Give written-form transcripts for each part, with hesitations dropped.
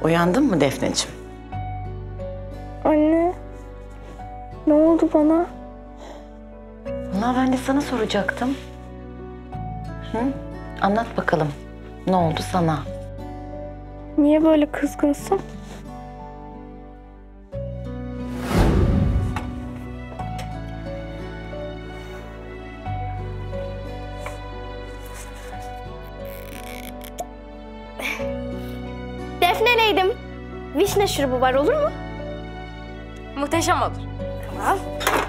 Uyandın mı Defneciğim? Anne, ne oldu bana? Vallahi ben de sana soracaktım. Hı? Anlat bakalım. Ne oldu sana? Niye böyle kızgınsın? Defne'leydim. Vişne şurubu var, olur mu? Muhteşem olur. Tamam.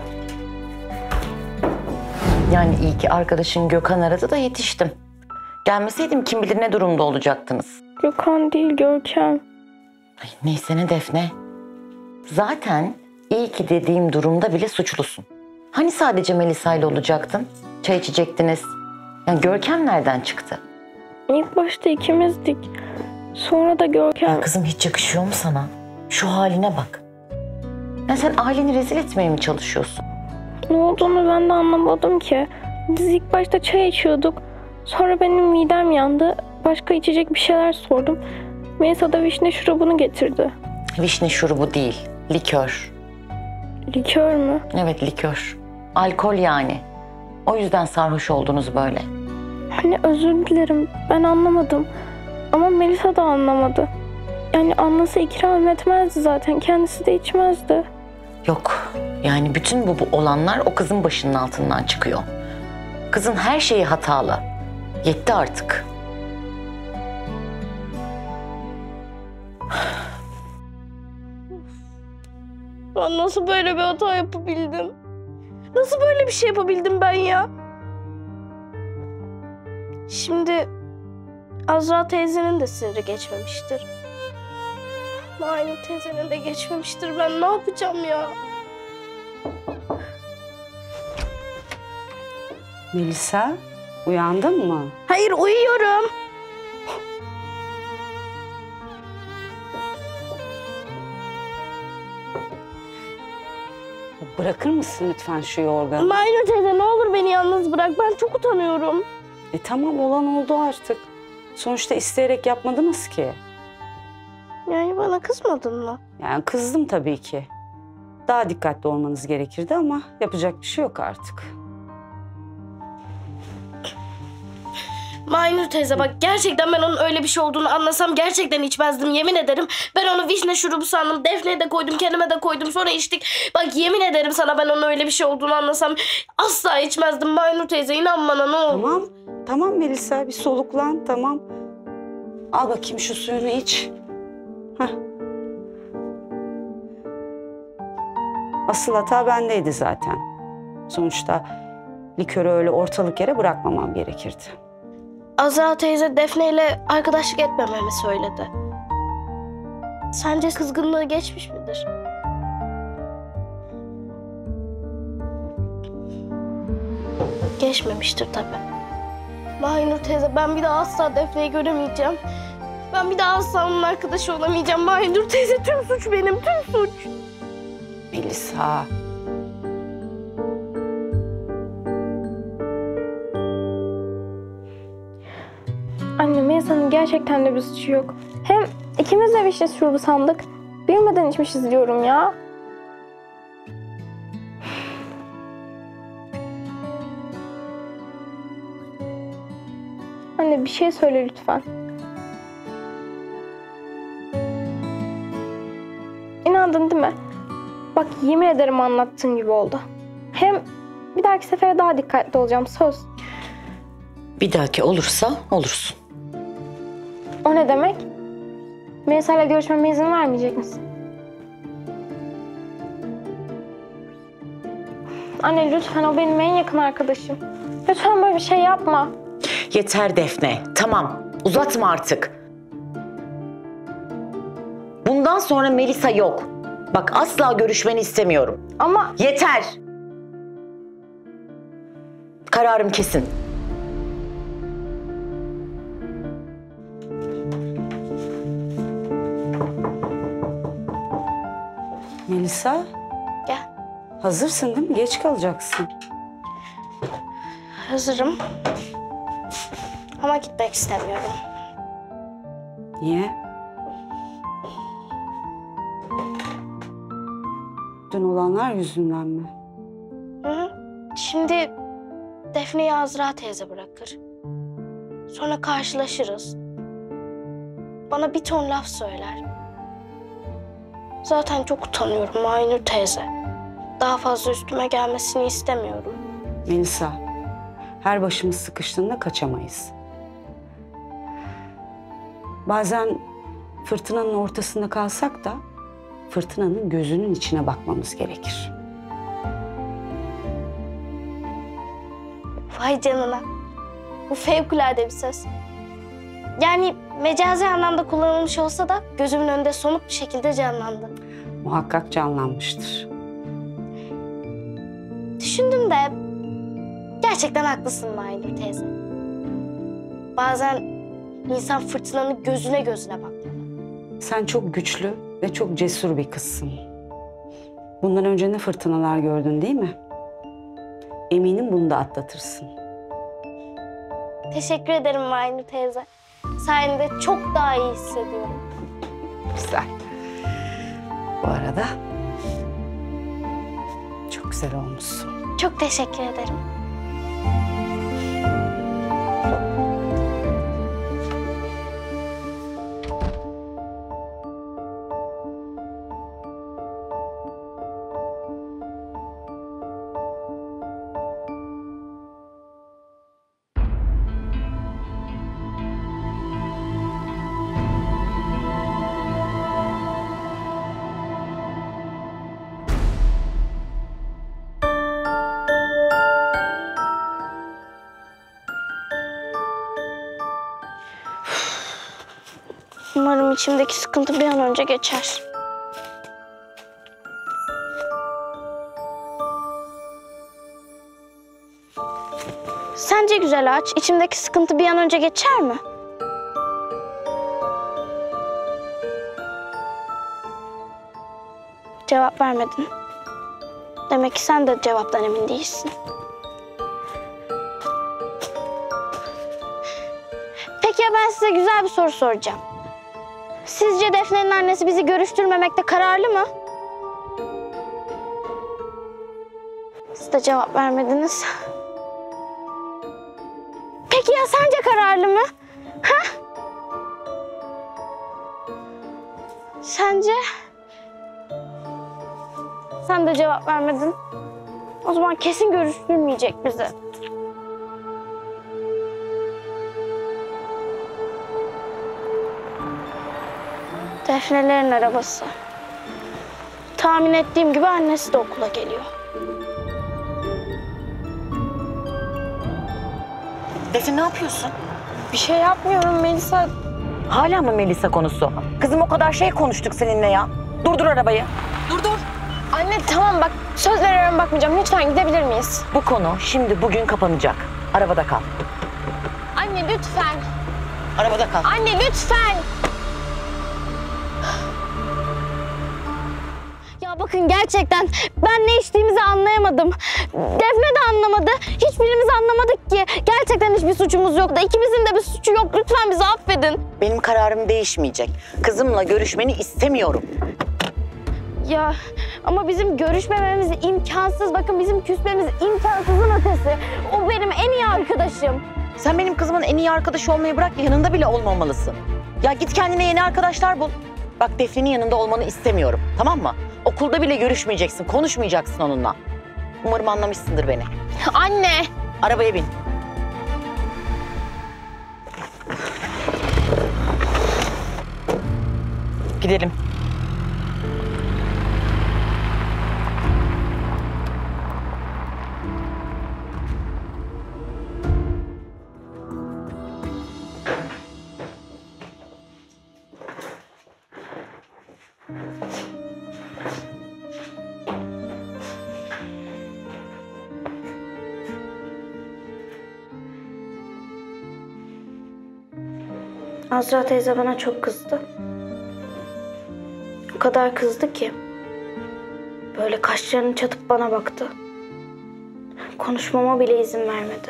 Yani iyi ki arkadaşın Gökhan aradı da yetiştim. Gelmeseydim kim bilir ne durumda olacaktınız. Gökhan değil, Görkem. Ay, neyse ne Defne. Zaten iyi ki dediğim durumda bile suçlusun. Hani sadece Melisa ile olacaktın? Çay içecektiniz. Yani Görkem nereden çıktı? İlk başta ikimizdik. Sonra da Görkem... Ya kızım hiç yakışıyor mu sana? Şu haline bak. Ya sen aileni rezil etmeye mi çalışıyorsun? Ne olduğunu ben de anlamadım ki. Biz ilk başta çay içiyorduk. Sonra benim midem yandı. Başka içecek bir şeyler sordum. Melisa da vişne şurubunu getirdi. Vişne şurubu değil, likör. Likör mü? Evet, likör. Alkol yani. O yüzden sarhoş oldunuz böyle. Hani özür dilerim, ben anlamadım. Ama Melisa da anlamadı. Yani anlasa ikram etmezdi zaten. Kendisi de içmezdi. Yok, yani bütün bu olanlar o kızın başının altından çıkıyor. Kızın her şeyi hatalı. Yetti artık. Ben nasıl böyle bir hata yapabildim? Nasıl böyle bir şey yapabildim ben ya? Şimdi Azra teyzenin de siniri geçmemiştir. Aynı teyzenin de geçmemiştir. Ben ne yapacağım ya? Melisa, uyandın mı? Hayır, uyuyorum. Bırakır mısın lütfen şu yorganı? Aynur teyze, ne olur beni yalnız bırak. Ben çok utanıyorum. Tamam, olan oldu artık. Sonuçta isteyerek yapmadınız ki. Yani bana kızmadın mı? Yani kızdım tabii ki. Daha dikkatli olmanız gerekirdi ama yapacak bir şey yok artık. Aynur teyze bak, gerçekten ben onun öyle bir şey olduğunu anlasam gerçekten içmezdim, yemin ederim. Ben onu vişne şurubu sandım. Defne'ye de koydum, kendime de koydum, sonra içtik. Bak yemin ederim sana, ben onun öyle bir şey olduğunu anlasam asla içmezdim. Aynur teyze, inan bana, ne olur. Tamam, tamam Melisa, bir soluklan, tamam. Al bakayım şu suyunu iç. Heh. Asıl hata bendeydi zaten. Sonuçta likörü öyle ortalık yere bırakmamam gerekirdi. Azra teyze Defne ile arkadaşlık etmememi söyledi. Sence kızgınlığı geçmiş midir? Geçmemiştir tabii. Aynur teyze, ben bir daha asla Defne'yi göremeyeceğim. Ben bir daha asla onun arkadaşı olamayacağım. Aynur teyze, tüm suç benim, tüm suç. Melisa. Anne, Melisa'nın gerçekten de bir suçu yok. Hem ikimiz de vişne şurubu sandık. Bilmeden içmişiz diyorum ya. Anne, bir şey söyle lütfen. İnandın değil mi? Bak, yemin ederim anlattığın gibi oldu. Hem bir dahaki sefere daha dikkatli olacağım, söz. Bir dahaki olursa olursun. O ne demek? Melisa'yla görüşmeme izin vermeyecek misin? Anne lütfen, o benim en yakın arkadaşım. Lütfen böyle bir şey yapma. Yeter Defne, tamam. Uzatma artık. Bundan sonra Melisa yok. Bak asla görüşmeni istemiyorum. Ama Yeter. Kararım kesin. Melisa, Gel. hazırsın değil mi? Geç kalacaksın. Hazırım. Ama gitmek istemiyorum. Niye? Dün olanlar yüzünden mi? Hı hı. Şimdi Defne'yi Azra teyze bırakır. Sonra karşılaşırız. Bana bir ton laf söyler. Zaten çok utanıyorum Aynur teyze. Daha fazla üstüme gelmesini istemiyorum. Melisa, her başımız sıkıştığında kaçamayız. Bazen fırtınanın ortasında kalsak da fırtınanın gözünün içine bakmamız gerekir. Vay canına. Bu fevkalade bir söz. Yani mecazi anlamda kullanılmış olsa da gözümün önünde somut bir şekilde canlandı. Muhakkak canlanmıştır. Düşündüm de gerçekten haklısın Aynur teyze. Bazen insan fırtınanın gözüne bakmalı. Sen çok güçlü ve çok cesur bir kızsın. Bundan önce ne fırtınalar gördün değil mi? Eminim bunu da atlatırsın. Teşekkür ederim Aynur teyze. Sayende çok daha iyi hissediyorum. Güzel. Bu arada çok güzel olmuşsun. Çok teşekkür ederim. Umarım içimdeki sıkıntı bir an önce geçer. Sence güzel ağaç, içimdeki sıkıntı bir an önce geçer mi? Cevap vermedin. Demek ki sen de cevaptan emin değilsin. Peki ya ben size güzel bir soru soracağım. Sizce Defne'nin annesi bizi görüştürmemekte kararlı mı? Siz de cevap vermediniz. Peki ya sence kararlı mı? Ha? Sence? Sen de cevap vermedin. O zaman kesin görüştürmeyecek bizi. Defne'lerin arabası. Tahmin ettiğim gibi annesi de okula geliyor. Defne ne yapıyorsun? Bir şey yapmıyorum Melisa. Hala mı Melisa konusu? Kızım o kadar şey konuştuk seninle ya. Durdur arabayı. Anne tamam bak söz veriyorum bakmayacağım. Lütfen gidebilir miyiz? Bu konu şimdi bugün kapanacak. Arabada kal. Anne lütfen. Arabada kal. Anne lütfen. Ya bakın gerçekten ben ne içtiğimizi anlayamadım. Defne de anlamadı. Hiçbirimiz anlamadık ki. Gerçekten hiçbir suçumuz yoktu. İkimizin de bir suçu yok. Lütfen bizi affedin. Benim kararım değişmeyecek. Kızımla görüşmeni istemiyorum. Ya ama bizim görüşmememiz imkansız. Bakın bizim küsmemiz imkansızın ötesi. O benim en iyi arkadaşım. Sen benim kızımın en iyi arkadaşı olmayı bırak, yanında bile olmamalısın. Ya git kendine yeni arkadaşlar bul. Bak Defne'nin yanında olmanı istemiyorum, tamam mı? Okulda bile görüşmeyeceksin, konuşmayacaksın onunla. Umarım anlamışsındır beni. Anne. Arabaya bin. Gidelim. Azra teyze bana çok kızdı. O kadar kızdı ki böyle kaşlarını çatıp bana baktı. Konuşmama bile izin vermedi.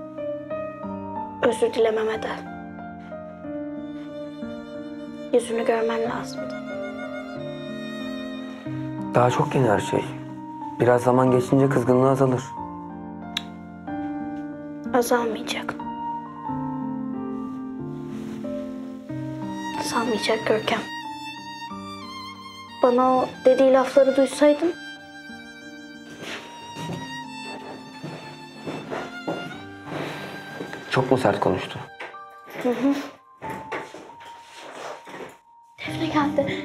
Özür dilememe de. Yüzünü görmen lazımdı. Daha çok yeni her şey. Biraz zaman geçince kızgınlığı azalır. Azalmayacak. Azalmayacak Görkem. Bana o dediği lafları duysaydın. Çok mu sert konuştu? Defne geldi.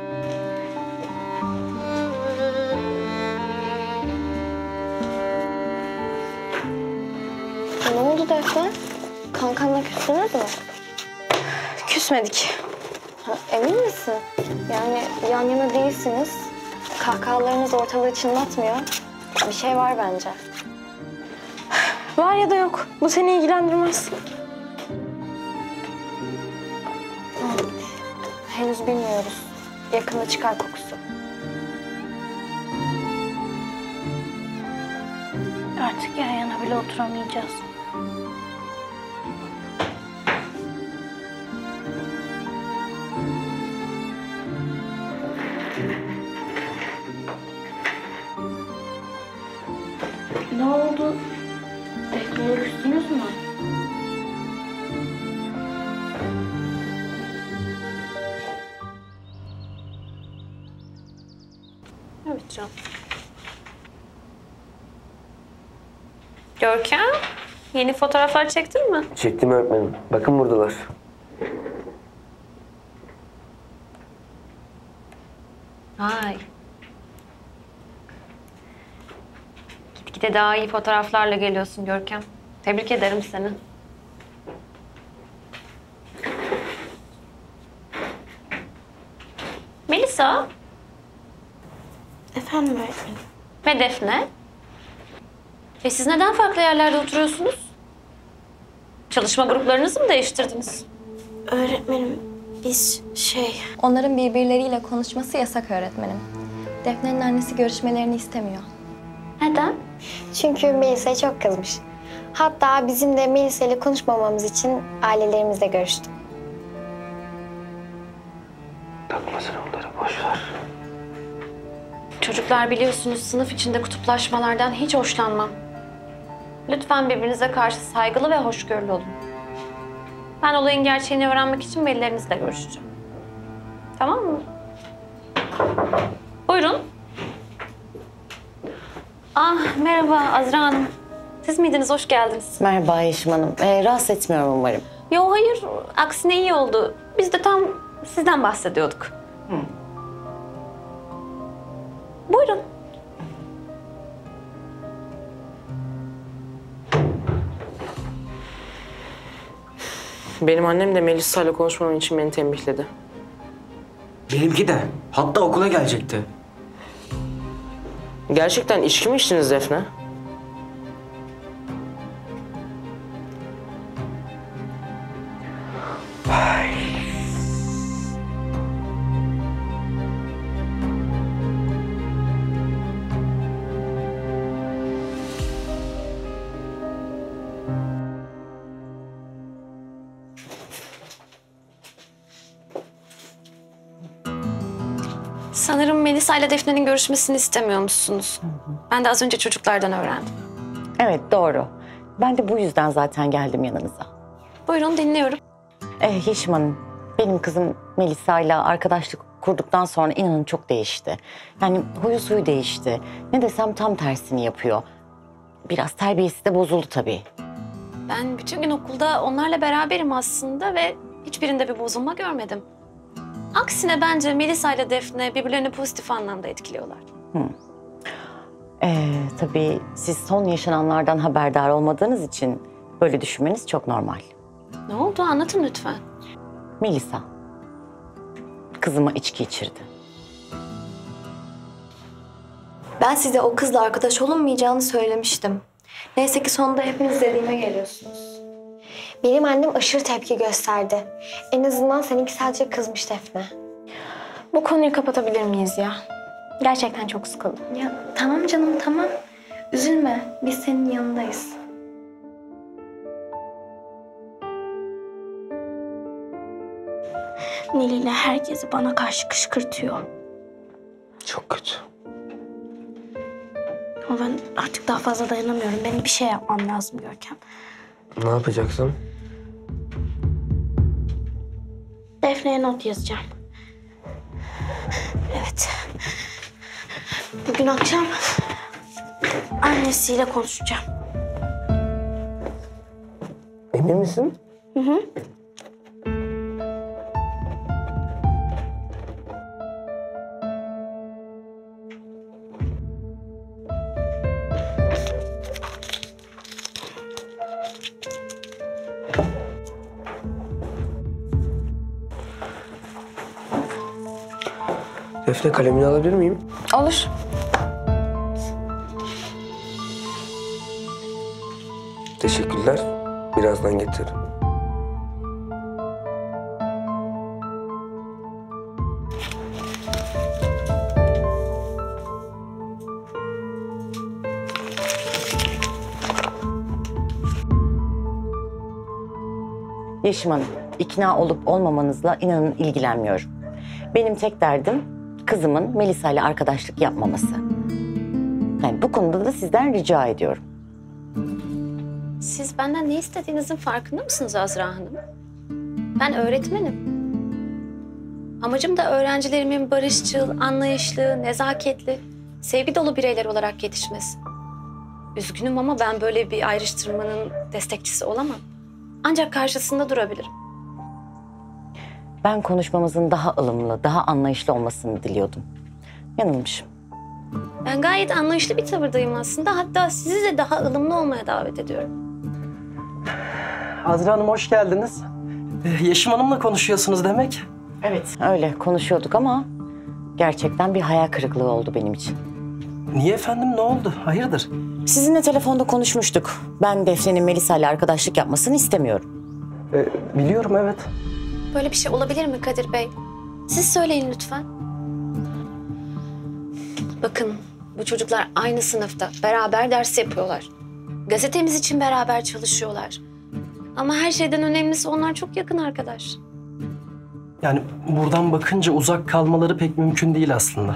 Ne oldu Defne? Kankanla küstünüz mü? Küsmedik. Ha, emin misin? Yani yan yana değilsiniz. Kahkahalarınız ortalığı çınlatmıyor. Bir şey var bence. Var ya da yok. Bu seni ilgilendirmez. Henüz bilmiyoruz. Yakında çıkar kokusu. Artık yan yana bile oturamayacağız. Ne oldu? Defne'ye küstünüz mü? Evet canım. Görkem, yeni fotoğraflar çektin mi? Çektim öğretmenim. Bakın buradalar. Vay. Gitgide daha iyi fotoğraflarla geliyorsun Görkem. Tebrik ederim seni. Melisa Efendim öğretmenim. ve Defne. Siz neden farklı yerlerde oturuyorsunuz? Çalışma gruplarınızı mı değiştirdiniz? Öğretmenim biz Onların birbirleriyle konuşması yasak öğretmenim. Defne'nin annesi görüşmelerini istemiyor. Neden? Çünkü Melisa'ya çok kızmış. Hatta bizim de Melisa ile konuşmamamız için ailelerimizle görüştü. Takmasın onları, boş ver. Çocuklar biliyorsunuz sınıf içinde kutuplaşmalardan hiç hoşlanmam. Lütfen birbirinize karşı saygılı ve hoşgörülü olun. Ben olayın gerçeğini öğrenmek için velilerinizle görüşeceğim. Tamam mı? Buyurun. Merhaba Azra Hanım. Siz miydiniz? Hoş geldiniz. Merhaba Yeşim Hanım. Rahatsız etmiyorum umarım. Yo hayır, aksine iyi oldu. Biz de tam sizden bahsediyorduk. Buyurun. Benim annem de Melisa ile konuşmamam için beni tembihledi. Benimki de. Hatta okula gelecekti. Gerçekten içki mi içtiniz Defne? Sanırım Melisa ile Defne'nin görüşmesini istemiyormuşsunuz. Ben de az önce çocuklardan öğrendim. Evet, doğru. Ben de bu yüzden zaten geldim yanınıza. Buyurun dinliyorum. Yeşim Hanım, benim kızım Melisa ile arkadaşlık kurduktan sonra inanın çok değişti. Yani huyu suyu değişti. Ne desem tam tersini yapıyor. Biraz terbiyesi de bozuldu tabii. Ben bütün gün okulda onlarla beraberim aslında ve hiçbirinde bir bozulma görmedim. Aksine bence Melisa ile Defne birbirlerini pozitif anlamda etkiliyorlar. Tabii siz son yaşananlardan haberdar olmadığınız için böyle düşünmeniz çok normal. Ne oldu? Anlatın lütfen. Melisa, kızıma içki içirdi. Ben size o kızla arkadaş olunmayacağını söylemiştim. Neyse ki sonunda hepiniz dediğime geliyorsunuz. Benim annem aşırı tepki gösterdi. En azından seninki sadece kızmış Defne. Bu konuyu kapatabilir miyiz ya? Gerçekten çok sıkıldım. Ya tamam canım tamam. Üzülme. Biz senin yanındayız. Nil ile herkesi bana karşı kışkırtıyor. Çok kötü. Ama ben artık daha fazla dayanamıyorum. Benim bir şey yapmam lazım Görkem. Ne yapacaksın? Defne'ye not yazacağım. Evet. Bugün akşam annesiyle konuşacağım. Emin misin? Hı hı. Defne, kalemini alabilir miyim? Olur. Teşekkürler. Birazdan getiririm. Yeşim Hanım, ikna olup olmamanızla inanın ilgilenmiyorum. Benim tek derdim kızımın Melisa ile arkadaşlık yapmaması. Yani bu konuda da sizden rica ediyorum. Siz benden ne istediğinizin farkında mısınız Azra Hanım? Ben öğretmenim. Amacım da öğrencilerimin barışçıl, anlayışlı, nezaketli, sevgi dolu bireyler olarak yetişmesi. Üzgünüm ama ben böyle bir ayrıştırmanın destekçisi olamam. Ancak karşısında durabilirim. Ben konuşmamızın daha ılımlı, daha anlayışlı olmasını diliyordum. Yanılmışım. Ben gayet anlayışlı bir tavırdayım aslında. Hatta sizi de daha ılımlı olmaya davet ediyorum. Azra Hanım hoş geldiniz. Yeşim Hanım'la konuşuyorsunuz demek. Evet. Öyle konuşuyorduk ama gerçekten bir hayal kırıklığı oldu benim için. Niye efendim, ne oldu? Hayırdır? Sizinle telefonda konuşmuştuk. Ben Defne'nin Melisa ile arkadaşlık yapmasını istemiyorum. Biliyorum, evet. Böyle bir şey olabilir mi Kadir Bey? Siz söyleyin lütfen. Bakın, bu çocuklar aynı sınıfta beraber ders yapıyorlar. Gazetemiz için beraber çalışıyorlar. Ama her şeyden önemlisi onlar çok yakın arkadaş. Yani buradan bakınca uzak kalmaları pek mümkün değil aslında.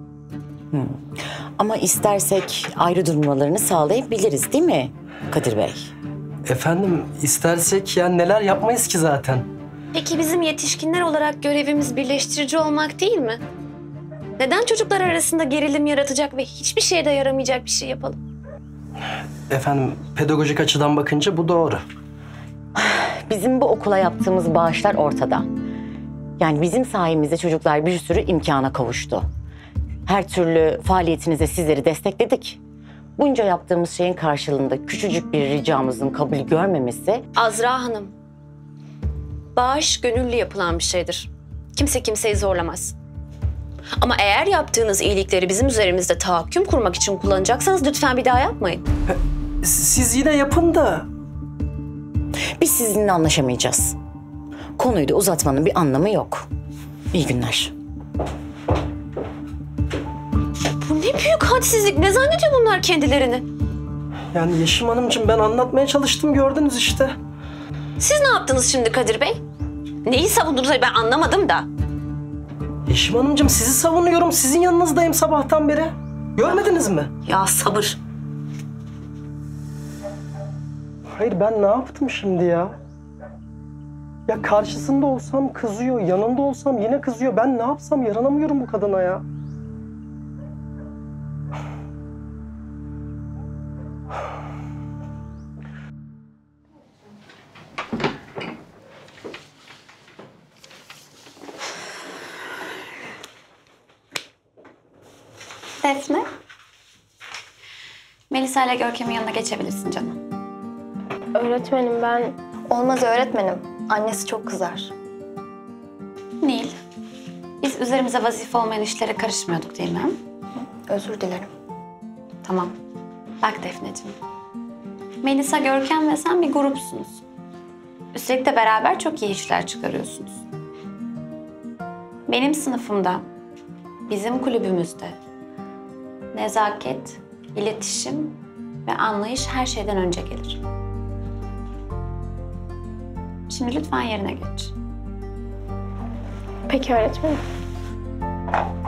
Ama istersek ayrı durmalarını sağlayabiliriz değil mi Kadir Bey? Efendim, istersek yani neler yapmayız ki zaten. Peki bizim yetişkinler olarak görevimiz birleştirici olmak değil mi? Neden çocuklar arasında gerilim yaratacak ve hiçbir şeye de yaramayacak bir şey yapalım? Efendim, pedagojik açıdan bakınca bu doğru. Bizim bu okula yaptığımız bağışlar ortada. Yani bizim sayemizde çocuklar bir sürü imkana kavuştu. Her türlü faaliyetinizde sizleri destekledik. Bunca yaptığımız şeyin karşılığında küçücük bir ricamızın kabul görmemesi... Azra Hanım, bağış gönüllü yapılan bir şeydir. Kimse kimseyi zorlamaz. Ama eğer yaptığınız iyilikleri bizim üzerimizde tahakküm kurmak için kullanacaksanız lütfen bir daha yapmayın. Siz yine yapın da. Biz sizinle anlaşamayacağız. Konuyu da uzatmanın bir anlamı yok. İyi günler. Bu ne büyük hadsizlik. Ne zannediyor bunlar kendilerini? Yani Yeşim Hanımcığım, ben anlatmaya çalıştım, gördünüz işte. Siz ne yaptınız şimdi Kadir Bey? Neyi savundunuz ben anlamadım da. Yeşim Hanımcığım, sizi savunuyorum. Sizin yanınızdayım sabahtan beri. Görmediniz mi? Ya sabır. Hayır, ben ne yaptım şimdi ya? Ya karşısında olsam kızıyor, yanında olsam yine kızıyor. Ben ne yapsam, yaranamıyorum bu kadına ya. Defne. Melisa ile Görkem'in yanına geçebilirsin canım. Öğretmenim ben... Olmaz öğretmenim. Annesi çok kızar. Nil, biz üzerimize vazife olmayan işlere karışmıyorduk değil mi? Özür dilerim. Tamam. Bak Defneciğim. Melisa, Görkem ve sen bir grupsunuz. Üstelik de beraber çok iyi işler çıkarıyorsunuz. Benim sınıfımda, bizim kulübümüzde nezaket, iletişim ve anlayış her şeyden önce gelir. Şimdi lütfen yerine geç. Peki öğretmenim.